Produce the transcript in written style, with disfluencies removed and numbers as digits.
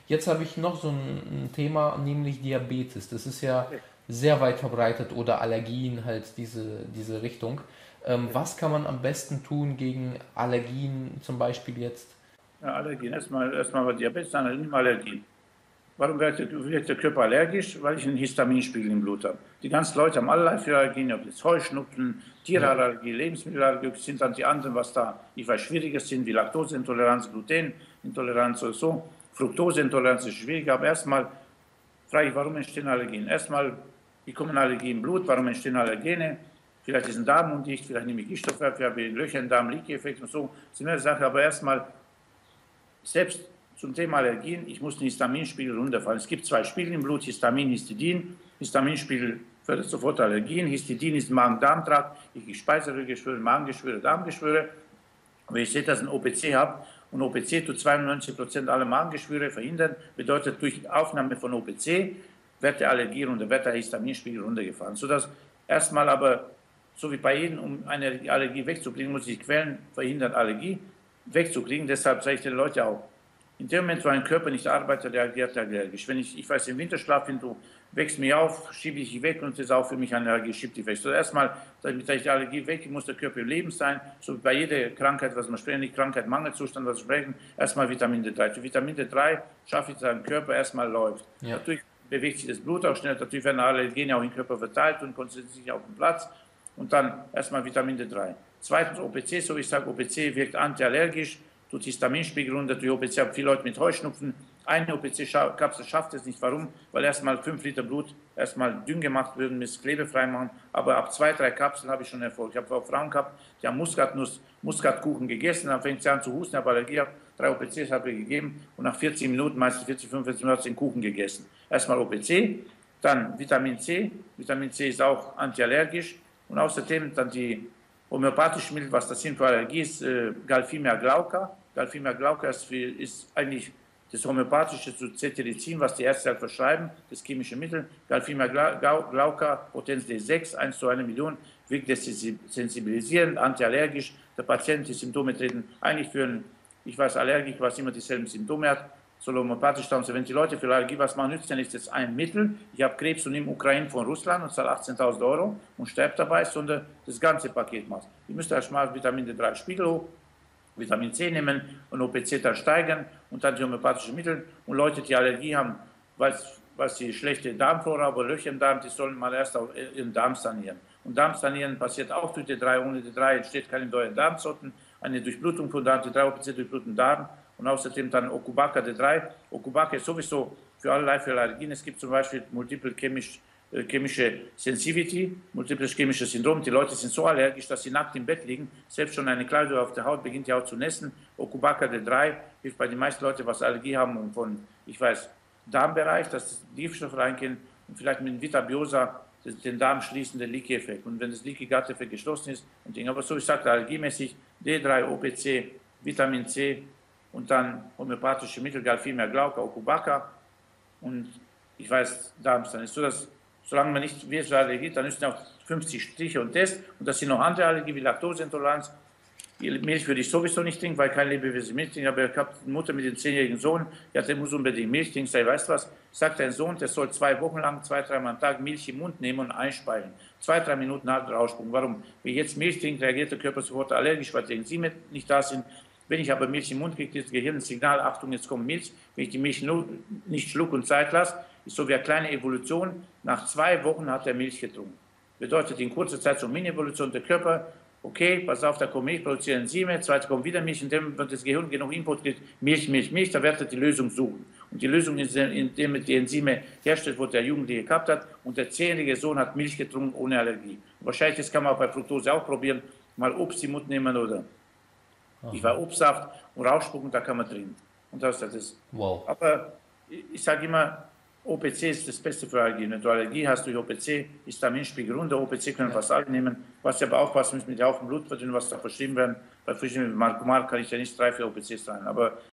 Jetzt habe ich noch so ein Thema, nämlich Diabetes. Das ist ja sehr weit verbreitet oder Allergien, halt diese Richtung. Was kann man am besten tun gegen Allergien zum Beispiel jetzt? Ja, Allergien. Erstmal bei Diabetes, dann nimm Allergien. Warum wird der Körper allergisch? Weil ich einen Histaminspiegel im Blut habe. Die ganzen Leute haben allerlei für Allergien, ob jetzt Heuschnupfen, Ja, Tierallergie, Lebensmittelallergie, sind dann die anderen, was da, ich weiß, schwieriger sind, wie Laktoseintoleranz, Glutenintoleranz oder so. Fructoseintoleranz ist schwieriger, aber erstmal frage ich, warum entstehen Allergien? Erstmal, wie kommen Allergien im Blut? Warum entstehen Allergene? Vielleicht ist ein Darm undicht, vielleicht nehme ich Giftstoffe, ich habe Löcher im Darm, Leaky-Effekt und so. Das sind mehrere Sachen, aber erstmal selbst zum Thema Allergien, ich muss den Histaminspiegel runterfahren. Es gibt zwei Spiegel im Blut, Histamin, Histidin. Histaminspiegel fördert sofort Allergien. Histidin ist Magen-Darm-Trakt, ich kriege Speiseröhregeschwüre, Magengeschwüre, Darmgeschwüre. Wenn ich sehe, dass ich ein OPC habe und OPC tut 92% aller Magengeschwüre verhindern, bedeutet durch Aufnahme von OPC wird der Allergie runter, wird der Histaminspiegel runtergefahren. Sodass erstmal aber, so wie bei jedem, um eine Allergie wegzukriegen, muss ich Quellen verhindern, Allergie wegzukriegen. Deshalb sage ich den Leuten auch, in dem Moment, wo ein Körper nicht arbeitet, reagiert allergisch. Wenn ich weiß, im Winterschlaf, wenn du wächst mich auf, schiebe ich dich weg und das ist auch für mich eine Allergie, schiebe dich weg. So erstmal, damit ich die Allergie weg, muss der Körper im Leben sein. So wie bei jeder Krankheit, was wir sprechen, nicht Krankheit, Mangelzustand, was wir sprechen, erstmal Vitamin D3. Für Vitamin D3 schaffe ich, dass der Körper erstmal läuft. ja. Dadurch bewegt sich das Blut auch schnell, dadurch werden Allergene auch im Körper verteilt und konzentrieren sich auf den Platz. Und dann erstmal Vitamin D3. Zweitens OPC, so wie ich sage, OPC wirkt antiallergisch, tut Histaminspiegel runter, durch OPC haben viele Leute mit Heuschnupfen. Eine OPC-Kapsel schafft es nicht. Warum? Weil erstmal 5 Liter Blut erstmal dünn gemacht werden, mit Klebe freimachen. Aber ab 2, 3 Kapseln habe ich schon Erfolg. Ich habe auch Frauen gehabt, die haben Muskatkuchen gegessen, dann fängt sie an zu husten, habe Allergie gehabt. 3 OPCs habe ich gegeben und nach 40 Minuten, meistens 40, 45 Minuten, hat sie den Kuchen gegessen. Erstmal OPC, dann Vitamin C. Vitamin C ist auch antiallergisch und außerdem dann die homöopathische Mittel, was das sind für Allergie, ist Galphimia glauca. Galphimia glauca ist eigentlich das homöopathische zu Cetirizin, was die Ärzte halt verschreiben, das chemische Mittel. Galphimia glauca, Potenz D6, 1 zu 1 Million, wirkt desensibilisierend, antiallergisch. Der Patient, die Symptome treten eigentlich für einen, ich weiß, Allergiker, was immer dieselben Symptome hat, soll homöopathisch haben. Wenn die Leute für Allergie was machen, nützt ja nicht das ein Mittel, ich habe Krebs und nehme Ukraine von Russland und zahle 18.000 Euro und sterbe dabei, sondern das ganze Paket macht. Ich müsste erstmal Vitamin D3 Spiegel hoch, Vitamin C nehmen und OPC dann steigern und dann die homöopathische Mittel. Und Leute, die Allergie haben, weil sie schlechte Darmflora oder Löcher im Darm, die sollen mal erst auch ihren Darm sanieren. Und Darm sanieren passiert auch durch D3. Ohne D3 entsteht keine neuen Darmzotten, eine Durchblutung von Darm, D3 OPC durchbluten Darm und außerdem dann Okubaka D3. Okubaka ist sowieso für allerlei für Allergien. Es gibt zum Beispiel multiple chemische Sensitivity, multiples chemisches Syndrom. Die Leute sind so allergisch, dass sie nackt im Bett liegen. Selbst schon eine Kleidung auf der Haut beginnt die Haut zu nässen. Okubaka D3 hilft bei den meisten Leuten, was Allergie haben und von, ich weiß, Darmbereich, dass die Giftstoffe reingehen und vielleicht mit Vitabiosa den Darm schließen, den Leaky-Effekt. Und wenn das Leaky-Gut-Effekt geschlossen ist, und Dinge, aber so ich sagte, allergiemäßig D3, OPC, Vitamin C und dann homöopathische Mittel, Galphimia glauca, Okubaka und ich weiß, Darmstadt ist so, dass solange man nicht wie Allergie, dann ist es auch 50 Striche und Test. Und das sind noch andere Allergien wie Laktoseintoleranz. Milch würde ich sowieso nicht trinken, weil kein Lebewesen Milch trinkt. Aber ich habe eine Mutter mit dem 10-jährigen Sohn, der muss unbedingt Milch trinken. Ich weißt du was? Sagt dein Sohn, der soll 2 Wochen lang, 2, 3 Mal am Tag Milch im Mund nehmen und einspeisen. 2, 3 Minuten nach rausspucken. Warum? Wenn ich jetzt Milch trinke, reagiert der Körper sofort allergisch, weil die Enzyme nicht da sind. Wenn ich aber Milch im Mund kriege, das Gehirn ein Signal, Achtung, jetzt kommt Milch. Wenn ich die Milch nur nicht schluck und Zeit lasse, ist so wie eine kleine Evolution. Nach 2 Wochen hat er Milch getrunken. Bedeutet in kurzer Zeit so eine Mini-Evolution der Körper. Okay, pass auf, da kommt Milch, produzieren Enzyme, zweitens kommt wieder Milch, indem das Gehirn genug Input gibt, Milch, Milch, Milch, da wird er die Lösung suchen. Und die Lösung ist, indem er die Enzyme herstellt, wo der Jugendliche gehabt hat und der 10-jährige Sohn hat Milch getrunken ohne Allergie. Und wahrscheinlich, das kann man auch bei Fructose auch probieren, mal Obst im Mund nehmen oder ich war Obstsaft und rausspucken, da kann man trinken. Und das ist das. Wow. Aber ich sage immer, OPC ist das Beste für Allergie. Wenn du Allergie hast durch OPC, Histaminspiegel runter. OPC können Ja. fast alle nehmen. Was sie aber aufpassen müssen mit der auch im Blut verdünnen, was da verschrieben werden. Bei verschiedenen Mark kann ich ja nicht 3, 4 OPCs rein. Aber